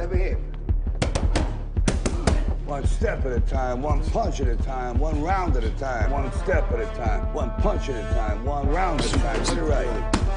Let me hear. One step at a time, one punch at a time, one round at a time. One step at a time, one punch at a time, one round at a time. Get it right.